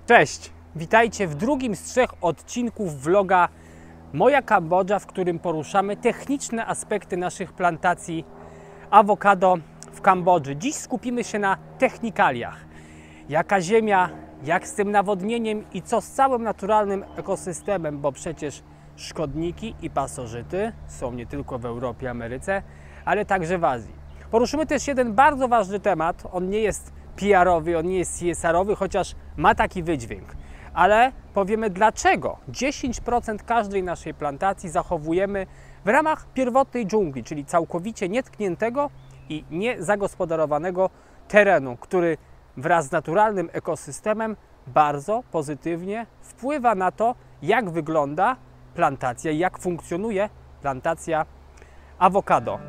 Cześć! Witajcie w drugim z 3 odcinków vloga Moja Kambodża, w którym poruszamy techniczne aspekty naszych plantacji awokado w Kambodży. Dziś skupimy się na technikaliach. Jaka ziemia, jak z tym nawodnieniem i co z całym naturalnym ekosystemem, bo przecież szkodniki i pasożyty są nie tylko w Europie, Ameryce, ale także w Azji. Poruszymy też jeden bardzo ważny temat. On nie jest PR-owy, on nie jest CSR-owy, chociaż ma taki wydźwięk. Ale powiemy, dlaczego 10% każdej naszej plantacji zachowujemy w ramach pierwotnej dżungli, czyli całkowicie nietkniętego i niezagospodarowanego terenu, który wraz z naturalnym ekosystemem bardzo pozytywnie wpływa na to, jak wygląda plantacja i jak funkcjonuje plantacja awokado.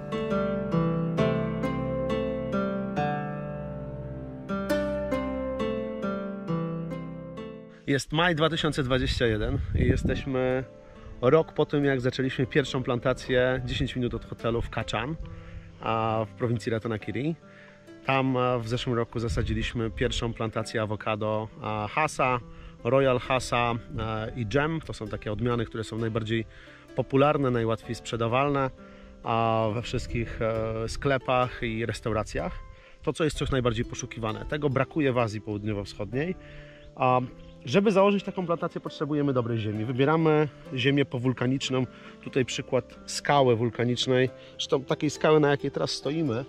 Jest maj 2021 i jesteśmy rok po tym, jak zaczęliśmy pierwszą plantację 10 minut od hotelu w Kachan w prowincji Ratanakiri. Tam w zeszłym roku zasadziliśmy pierwszą plantację awokado Hasa, Royal Hasa i Gem. To są takie odmiany, które są najbardziej popularne, najłatwiej sprzedawalne we wszystkich sklepach i restauracjach. To, co jest coś najbardziej poszukiwane. Tego brakuje w Azji Południowo-Wschodniej. Żeby założyć taką plantację, potrzebujemy dobrej ziemi. Wybieramy ziemię powulkaniczną. Tutaj przykład skały wulkanicznej, zresztą takiej skały, na jakiej teraz stoimy.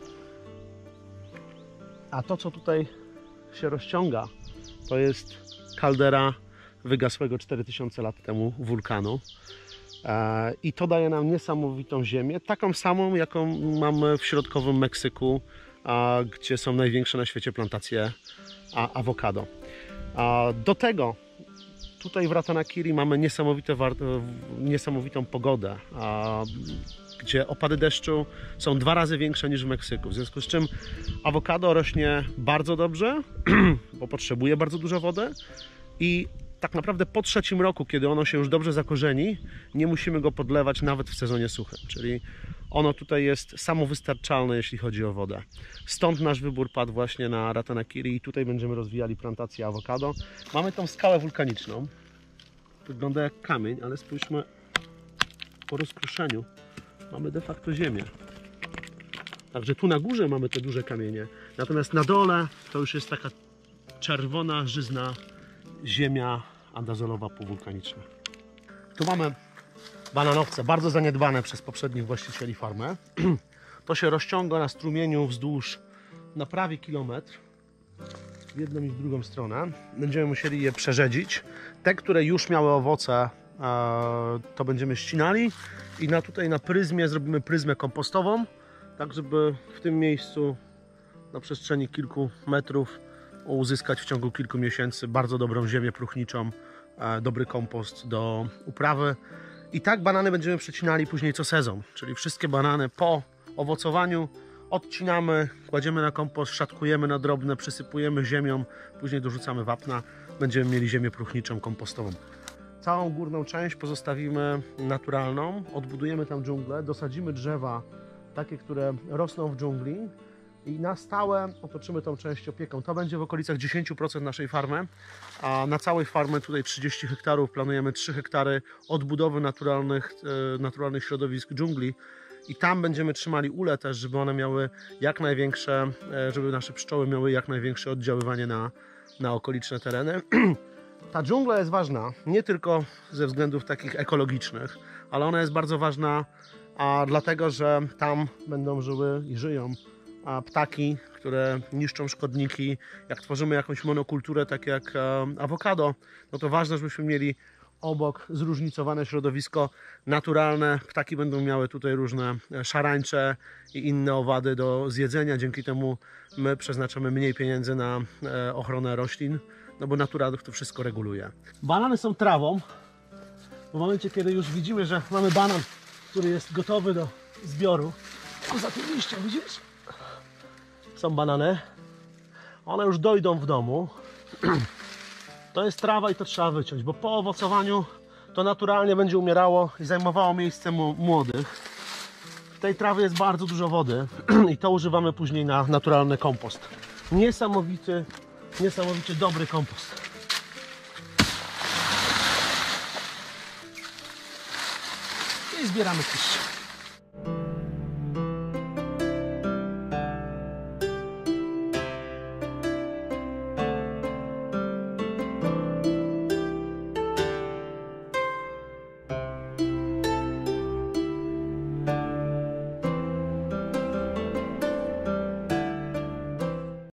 A to, co tutaj się rozciąga, to jest kaldera wygasłego 4000 lat temu wulkanu. I to daje nam niesamowitą ziemię, taką samą, jaką mamy w środkowym Meksyku, gdzie są największe na świecie plantacje awokado. Do tego tutaj w Ratanakiri mamy niesamowitą pogodę, gdzie opady deszczu są 2 razy większe niż w Meksyku. W związku z czym awokado rośnie bardzo dobrze, bo potrzebuje bardzo dużo wody i tak naprawdę po 3. roku, kiedy ono się już dobrze zakorzeni, nie musimy go podlewać nawet w sezonie suchym. Czyli ono tutaj jest samowystarczalne, jeśli chodzi o wodę. Stąd nasz wybór padł właśnie na Ratanakiri i tutaj będziemy rozwijali plantację awokado. Mamy tą skałę wulkaniczną. Wygląda jak kamień, ale spójrzmy, po rozkruszeniu mamy de facto ziemię. Także tu na górze mamy te duże kamienie, natomiast na dole to już jest taka czerwona, żyzna ziemia andazolowa półwulkaniczna. Tu mamy bananowce, bardzo zaniedbane przez poprzednich właścicieli farmy. To się rozciąga na strumieniu wzdłuż na prawie kilometr w jedną i w drugą stronę. Będziemy musieli je przerzedzić. Te, które już miały owoce, to będziemy ścinali i tutaj na pryzmie zrobimy pryzmę kompostową, tak żeby w tym miejscu na przestrzeni kilku metrów uzyskać w ciągu kilku miesięcy bardzo dobrą ziemię próchniczą, dobry kompost do uprawy. I tak banany będziemy przecinali później co sezon, czyli wszystkie banany po owocowaniu odcinamy, kładziemy na kompost, szatkujemy na drobne, przysypujemy ziemią, później dorzucamy wapna, będziemy mieli ziemię próchniczą, kompostową. Całą górną część pozostawimy naturalną, odbudujemy tam dżunglę, dosadzimy drzewa takie, które rosną w dżungli i na stałe otoczymy tą część opieką. To będzie w okolicach 10% naszej farmy, a na całej farmy tutaj 30 hektarów planujemy 3 hektary odbudowy naturalnych środowisk dżungli i tam będziemy trzymali ule też, żeby one miały jak największe, żeby nasze pszczoły miały jak największe oddziaływanie na okoliczne tereny. Ta dżungla jest ważna nie tylko ze względów takich ekologicznych, ale ona jest bardzo ważna dlatego, że tam będą żyły i żyją ptaki, które niszczą szkodniki. Jak tworzymy jakąś monokulturę, tak jak awokado, no to ważne, żebyśmy mieli obok zróżnicowane środowisko naturalne. Ptaki będą miały tutaj różne szarańcze i inne owady do zjedzenia. Dzięki temu my przeznaczamy mniej pieniędzy na ochronę roślin, no bo natura to wszystko reguluje. Banany są trawą. W momencie, kiedy już widzimy, że mamy banan, który jest gotowy do zbioru, poza tym liściem, widzisz? Są banany, one już dojdą w domu. To jest trawa i to trzeba wyciąć, bo po owocowaniu to naturalnie będzie umierało i zajmowało miejsce młodych. W tej trawie jest bardzo dużo wody i to używamy później na naturalny kompost. Niesamowicie dobry kompost. zbieramy liście.